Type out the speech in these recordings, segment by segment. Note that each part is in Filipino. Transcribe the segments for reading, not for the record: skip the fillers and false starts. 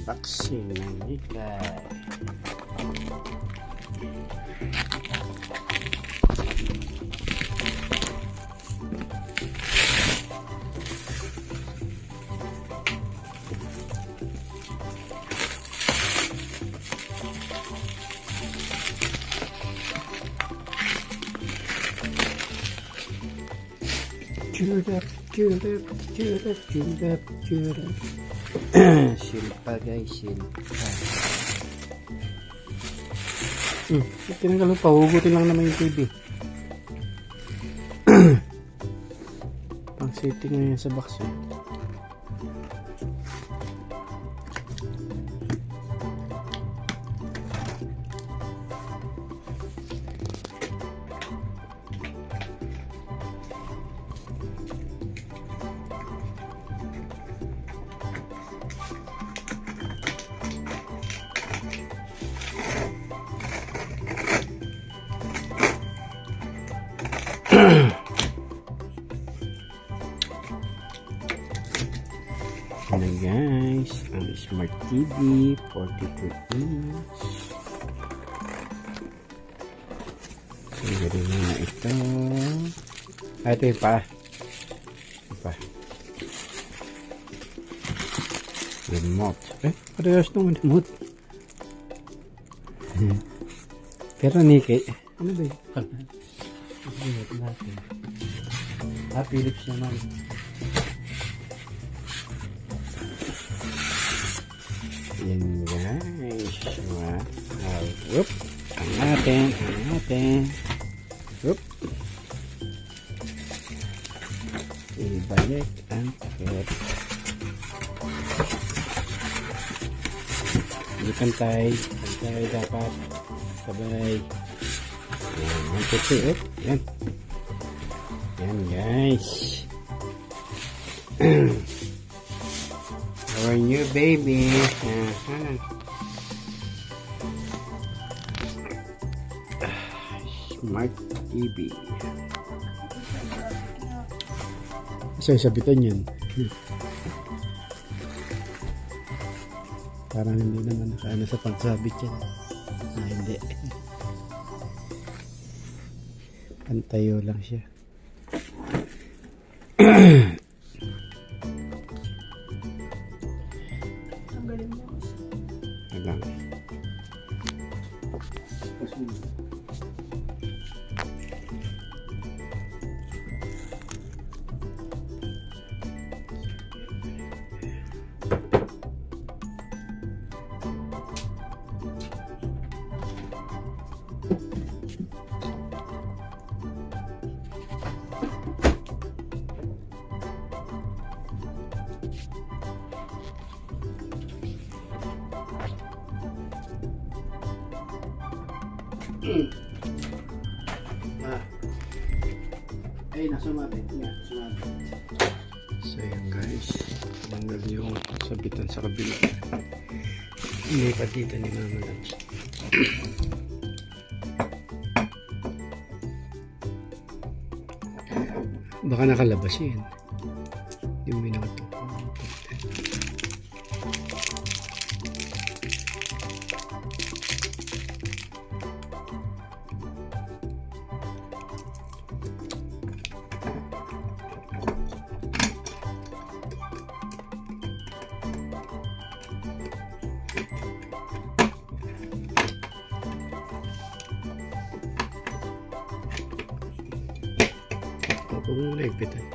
unboxing ng NIKAI. Churap. Silpa guys, silpa. Tinanggal mo pa, hugutin lang naman yung TV. Pang setting na yan sa box eh. Ano guys, ang Smart TV 42 inch. So, gawin mo na ito. Ito yung pa. Remote. Parehas nung remote. Pero NIKAI. Ano ba yun? Natin. Philips naman. Yan guys. Wow. Whoop. Ang natin. Whoop. Ibalik ang takip. Hindi pantay dapat. Sabay. Yan. 1, 2, 3. Yan. Yan guys. Our new baby. Smart TV. Sabitan yun. Parang hindi naman nakaano sa pagsabit yan. Hindi. Pantayo lang siya. Ay, nasumabit. So yun guys, tanggal yung sabitan sa kabila. Hindi pa dito ni Mama Labs. Baka nakalabas yun. Yung minato. Kung muna ipitan.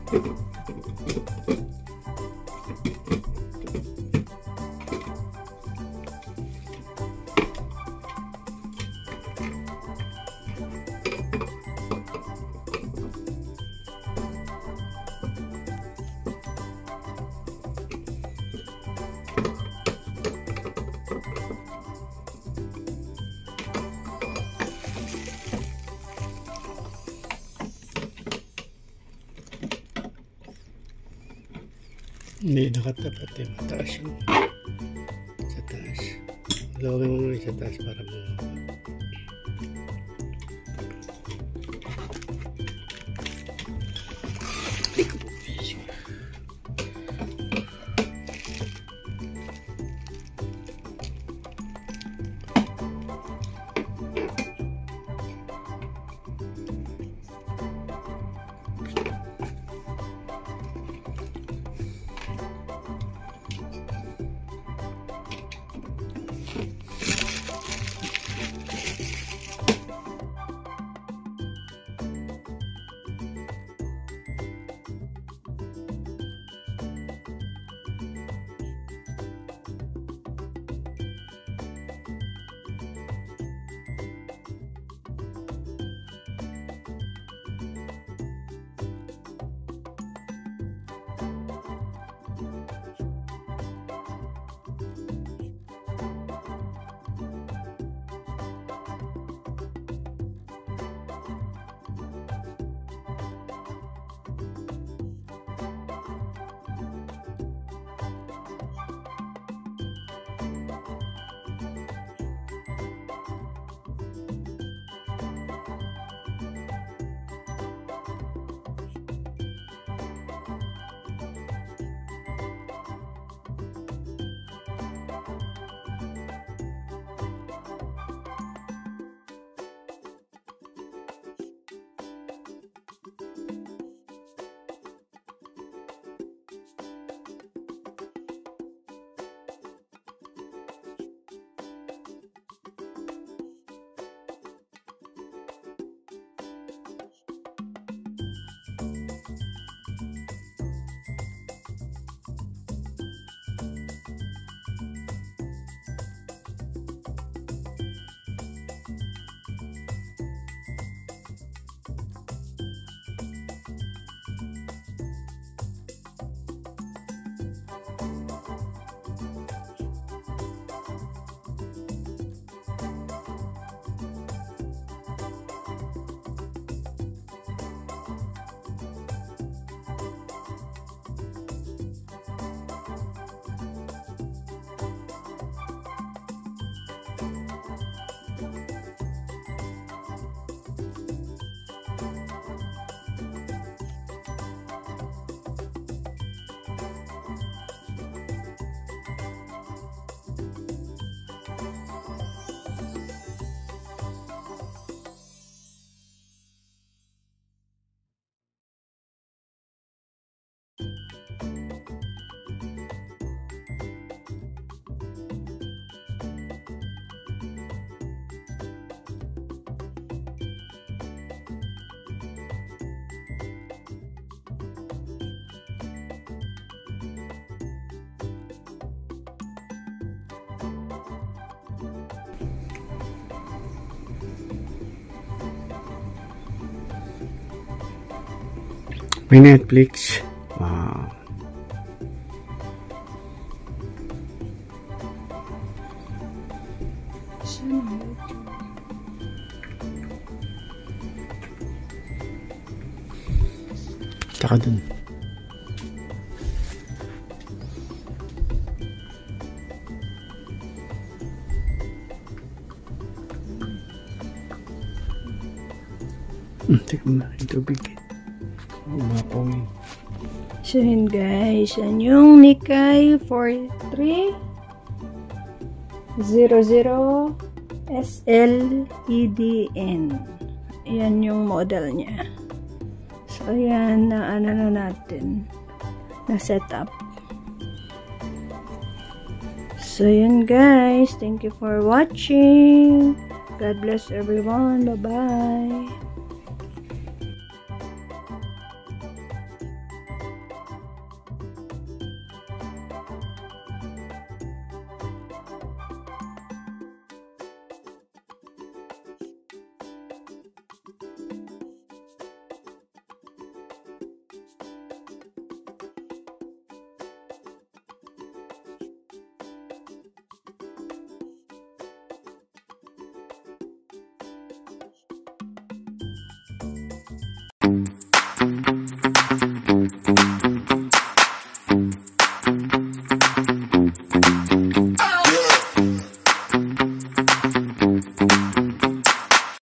Hindi nakatapat eh. Mataas yung sa taas. Lawin mo muna sa taas para mo. May Netflix. Wow. Tsaka dun. Teka na, yung tubig. Umapaw yun. So yun guys, yan yung NIKAI 43inches/SLEDN. Yan yung model niya. So yan, na ano na natin, na setup. So yun guys, thank you for watching. God bless everyone. Bye bye.